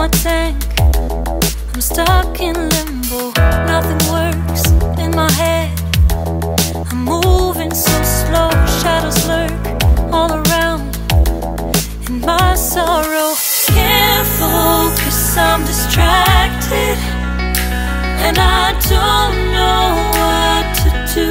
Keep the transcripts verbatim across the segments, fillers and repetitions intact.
my tank. I'm stuck in limbo, nothing works in my head. I'm moving so slow, shadows lurk all around. In my sorrow, can't focus, I'm distracted, and I don't know what to do.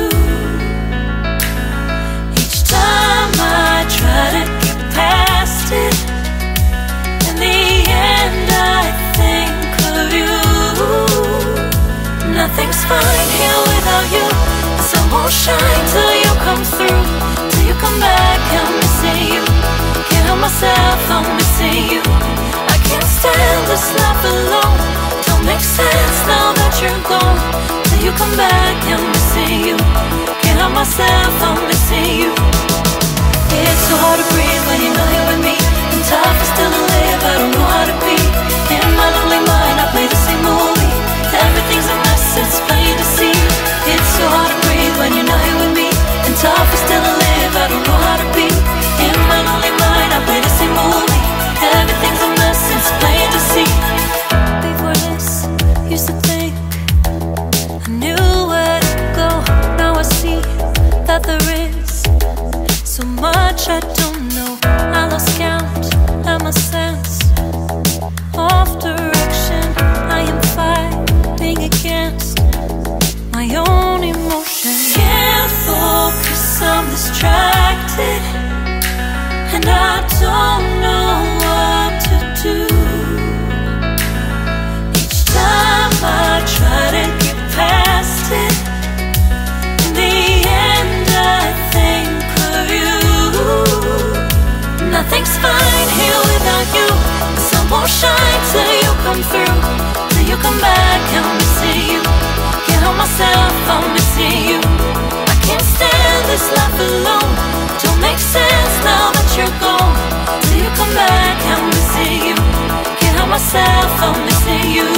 Each time I try to get past it, in the end I think of you. Nothing's fine here without you. The sun won't shine till you come through, till you come back. I'm missing you. Can't help myself, I'm missing you. I can't stand this life alone. Don't make sense now that you're gone. Till you come back, I'm missing you. Can't help myself, I'm missing you. It's so hard to breathe when you're not here with me. And tough is still to live, I don't know how to be. In my lonely mind, I play the same movie. Everything's a mess, it's plain to see. It's so hard to breathe when you're not here with me. And tough is still to live, I don't know how to be. In my lonely mind, I play the same movie. Everything's a mess, it's plain to see. Before this, used to think I knew where to go. Now I see that there is so much I don't know. I lost count and my sense of direction. I am fighting against my own emotion. Can't focus, I'm distracted, and I don't know what to do. Each time I try to get past it, in the end I think of you. Nothing's fine here without you. The sun won't shine till you come through, till you come back. I'm missing you. Can't help myself, I'm missing you. I can't stand this life alone. Don't make sense now that you're gone. Till you come back, I'm missing you. Can't help myself, I'm missing you.